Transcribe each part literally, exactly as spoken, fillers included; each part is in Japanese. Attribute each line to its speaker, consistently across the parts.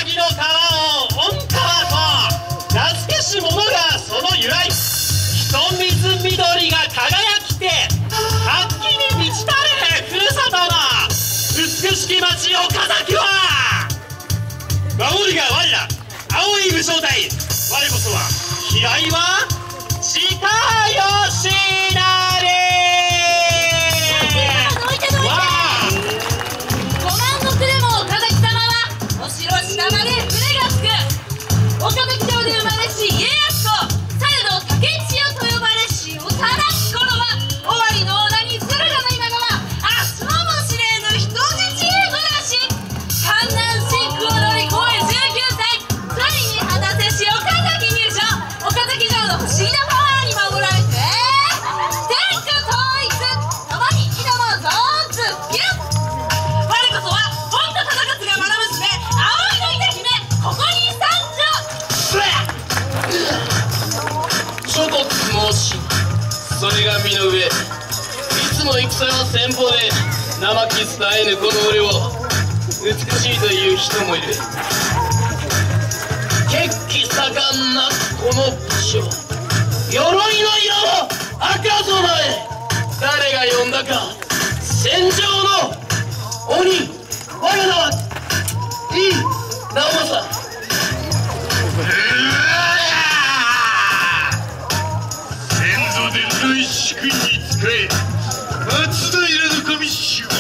Speaker 1: ぎの川を御川と名付けし者がその由来。人水緑が輝きて活気に満ちたれふるさとの美しき町岡崎は、守りが我ら青い武将隊、我こそは平岩近吉なれ。
Speaker 2: ご万石でも岡崎様はお城下まで船がつく。岡崎城で生まれし家康公、されど竹千代と呼ばれし幼き頃は尾張の名に駿河の今川、明日ももしれぬ人質へ暮らし、観南進行乗り越えじゅうきゅうさい、二人に果たせし岡崎入省。岡崎城の不思議なパワーに守られて天下統一共に挑もうぞズッキュン。我こそは本田忠勝が学ぶすべ青いのいた姫、ここに参上。
Speaker 3: 諸国申し、それが身の上、いつも戦の戦法で生き伝えぬこの俺を美しいという人もいる。血気盛んなこの武将、鎧の色を赤備え、誰が呼んだか戦場の鬼、我らはいい直政。
Speaker 4: 先祖伝来主君に仕え松平の神衆が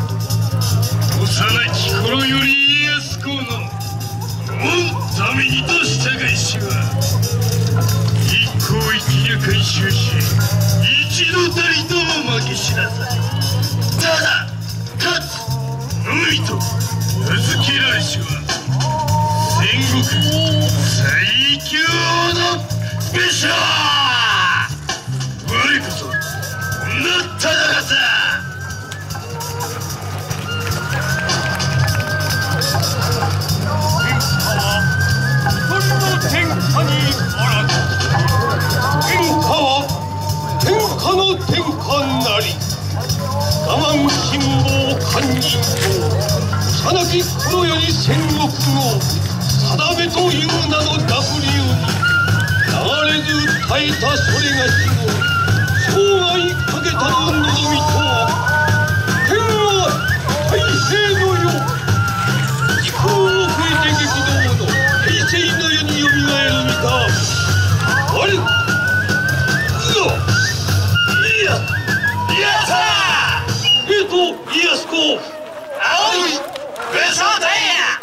Speaker 4: 幼き頃より家康公の御ためにとした返しは一向一略回収し一度たりとも負け知らず、ただ勝つのみと名付けられしは戦国最強の武将、我こそ女忠勝。
Speaker 5: 天下にあらず、天下は天下の天下なり。我慢辛抱寛仁と幼き頃より戦国の定めという名の ダブリュー に流れず耐えたそれがしの生涯かけたる望みとは、天は大政の世、時空を超えて激動の平成の世によみがえるみた。あれ、うわ、いや、やったー。えっと家康公、
Speaker 1: 青い武将隊や。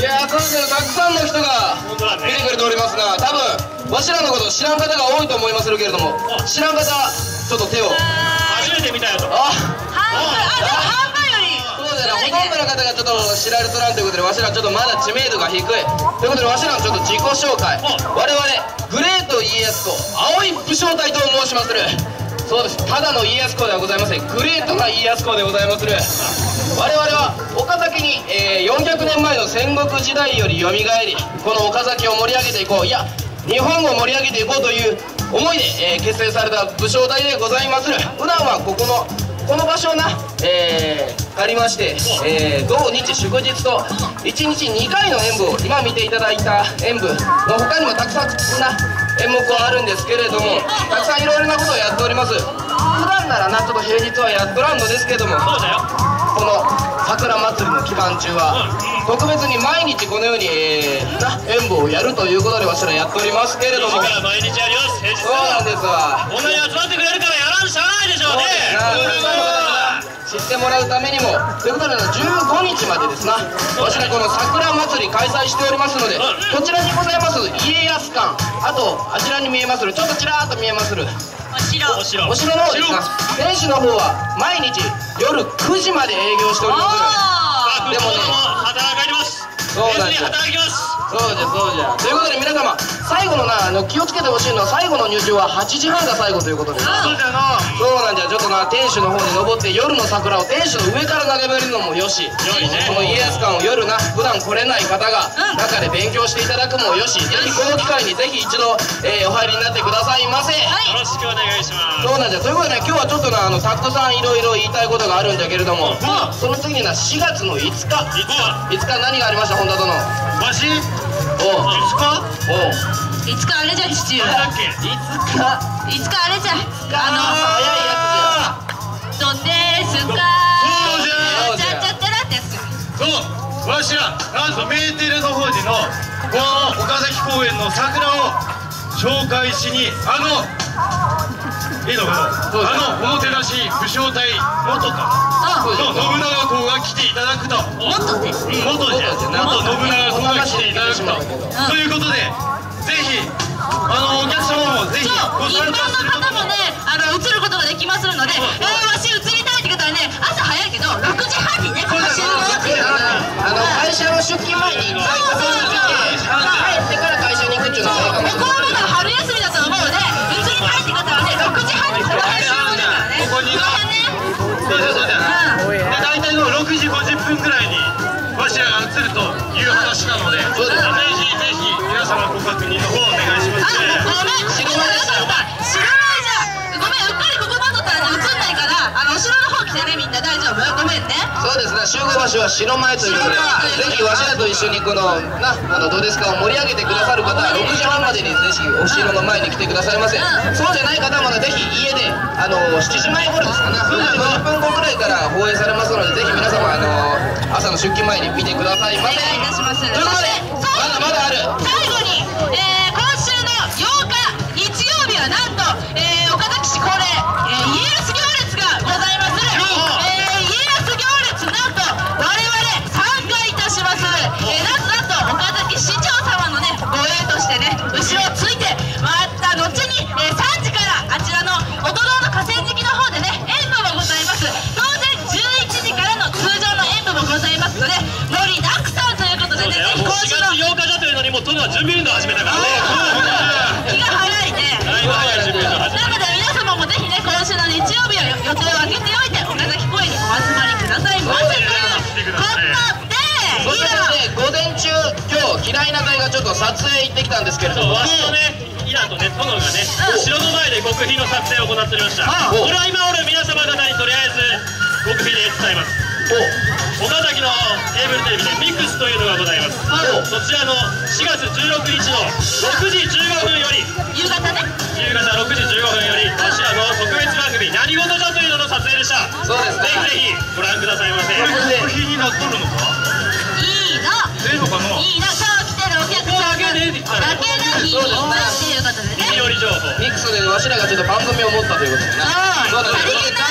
Speaker 3: やー、そうですね、たくさんの人が見てくれておりますが、多分わしらのこと知らん方が多いと思いますけれども、知らん方ちょっと手を。
Speaker 1: 初めて見たよと。
Speaker 3: あ、
Speaker 2: 半分、あ、でも半分より
Speaker 3: そうだよね、ほとんどの方がちょっと知られとらんということで、わしらちょっとまだ知名度が低いということで、わしらのちょっと自己紹介。我々グレート家康公青い武将隊と申しまする。そうです、ただの家康公ではございません。グレートな家康公でございまする。我々は岡崎に、えー、よんひゃくねんまえの戦国時代よりよみがえり、この岡崎を盛り上げていこう、いや日本を盛り上げていこうという思いで、えー、結成された武将隊でございまする。普段はここのこの場所をな、えー、借りまして、えー、土日祝日といちにちにかいの演舞を、今見ていただいた演舞の他にもたくさんな演目はあるんですけれども、たくさんいろいろなことをやっております。普段ならなちょっと平日はやっとらんのですけども、
Speaker 1: そうだよ。
Speaker 3: この桜祭りの期間中は特別に毎日このように、えー、な演舞をやるということでわしらやっておりますけれども、
Speaker 1: だから毎日やります。平日
Speaker 3: そうなんですわ。
Speaker 1: こんなに集まってくれるからやらんしゃあないでしょうね。
Speaker 3: 知ってもらうためにもということでじゅうごにちまでですな、わしらこの桜祭り開催しておりますので、こちらにございます家康館、あとあちらに見えまする、ちょっとちらーっと見えまする
Speaker 2: お城、
Speaker 1: お城
Speaker 3: お城の方ですな、天守の方は毎日夜くじまで営業しておりまする。でもね、
Speaker 1: 働かれます。
Speaker 3: そうなんです。
Speaker 1: 働きます。
Speaker 3: そうじゃそうじゃ。ということで皆様、最後のなあの気をつけてほしいのは、最後の入場ははちじはんが最後ということで。
Speaker 1: そうじゃな。
Speaker 3: そうなんじゃ。ちょっとな天守の方に登って夜の桜を天守の上から眺めるのもよし、
Speaker 1: よいね。
Speaker 3: この家康館を夜な普段来れない方が中で勉強していただくもよし、ぜひこの機会にぜひ一度、えー、お入りになってくださいませ。
Speaker 1: よろしくお願いします。
Speaker 3: そうなんじゃ。ということでね、今日はちょっとなあのたくさんいろいろ言いたいことがあるんだけれども、その次になしがつのいつか
Speaker 1: いつか
Speaker 3: いつか何がありました、本田殿。
Speaker 1: わしい
Speaker 3: おう
Speaker 1: つか
Speaker 3: おう
Speaker 2: いつかあれじゃ父上、
Speaker 1: だっけ。
Speaker 3: いつか
Speaker 2: いつかあれじゃ
Speaker 3: 早い
Speaker 2: あのどんですか
Speaker 1: そうじゃ。
Speaker 2: ちゃっちゃってなってやつじゃ
Speaker 1: そう、わしらなんとメーテルの法事のこの岡崎公園の桜を紹介しに、あのいいのか
Speaker 3: そうです
Speaker 1: な、あのおもてなし武将隊元か
Speaker 2: あ
Speaker 3: そうです
Speaker 1: の信長公が来ていただくと。
Speaker 2: もっとね、
Speaker 1: 元じゃ元信長公が来ていただくと。ということで、ぜひあのお客様もぜひご
Speaker 2: 一般
Speaker 1: 参加する
Speaker 2: の方もね、あの映ることができますので、えー、わし映りたいって方はね、朝早いけどろくじはんにね、この集合っていう
Speaker 3: あの会社の出勤前に一回ここに来て、帰ってから会社に行くっていうのがいいかもしれ
Speaker 2: こ
Speaker 3: ない。
Speaker 2: のまだ春休みだと思うので、映りたいって方はね、ろくじはんにこの辺集合だからね。
Speaker 1: ここに
Speaker 2: この辺ね。
Speaker 1: そうじゃそうじゃ。で大体のろくじごじゅっぷんぐらいにわしらが映るという話なので、
Speaker 3: そうです。
Speaker 1: ぜひぜひ皆様ご確認の方お願いします
Speaker 2: あ、
Speaker 1: ね。
Speaker 2: ごめん、知らないじゃん。知らないじゃん。ごめん、うっかりここ待っとったらね、映んないから、あの、お城の方来てね、みんな大丈夫？ごめんね。
Speaker 3: そうですね、集合場所は城前ということで、ぜひわしらと一緒にこのなあのどうですかを盛り上げてくださる方はろくじはんまでにぜひお城の前に来てくださいませ。そうじゃない方もね、ぜひ家であのしちじまえ頃ですかな、ろくじごじゅっぷんごくらいから放映されますので、ぜひ皆様あの朝の出勤前に見てくださいませ。
Speaker 2: お願いいたします。
Speaker 3: ということで、まだまだある。
Speaker 2: 最後に、えー、今週のようか日曜日はなんと、えー、岡崎市恒例、えー、家康行列がございます。えー、家康行列なんと我々参加いたします。えー、なんとなんと岡崎市長様のね護衛としてね後ろをついて回った後に、えー、さんじからあちらの大人の河川敷の方でね演舞もございます。当然じゅういちじからの通常の演舞もございますので盛りだくさんということでね、ぜひ今週の
Speaker 1: しがつようかだというのにもう殿は準備運動始めたからね。
Speaker 2: 気が早いね。
Speaker 1: だいぶ早い準備運動始めた。
Speaker 2: なので皆様もぜひね今週の日曜日は予定を空けておいて岡崎公園にお集まりくださいませということで、
Speaker 3: そしてですね、午前中今日嫌いな会がちょっと撮影行ってきたんですけれども、
Speaker 1: そう、わしとね、イラとね、殿がね、城の前で極秘の撮影を行っておりました。これは今おる皆様方にとりあえず極秘で伝えます。岡崎のケーブルテレビでミックスというのがございます。そちらのしがつじゅうろくにちのろくじじゅうごふんより、
Speaker 2: 夕方ね、
Speaker 1: 夕方ろくじじゅうごふんよりわしらの特別番組「何事じゃ」というのの撮影でした。
Speaker 3: そうですね、
Speaker 1: ぜひぜひご覧くださいませ。
Speaker 3: 極
Speaker 1: 秘になっとるのか、
Speaker 2: いいの
Speaker 1: ええのかない
Speaker 2: いの、今日来てるお客さんだけがいいのっていうことでね。
Speaker 1: 耳寄り情報。
Speaker 3: ミックスでわしらがちょっと番組を持ったということでね。
Speaker 2: そう
Speaker 3: そうだね、
Speaker 2: さりげなく
Speaker 3: 第も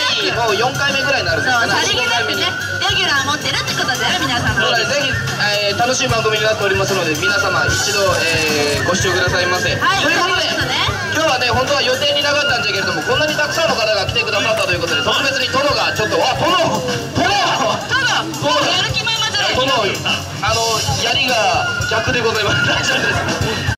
Speaker 3: うよんかいめぐらいになるんですかね。
Speaker 2: さりげなくねレギュラー持ってるってことで皆さんも
Speaker 3: ぜひ、えー、楽しい番組になっておりますので皆様一度、えー、ご視聴くださいませ。
Speaker 2: はい、
Speaker 3: ということで
Speaker 2: ということで
Speaker 3: 今日はね本当は予定になかったんじゃけれどもこんなにたくさんの方が来てくださったということで特別に殿がちょっとあ殿殿
Speaker 2: もうやる気満々じゃない
Speaker 3: 殿あの槍が逆でございます。大丈夫です。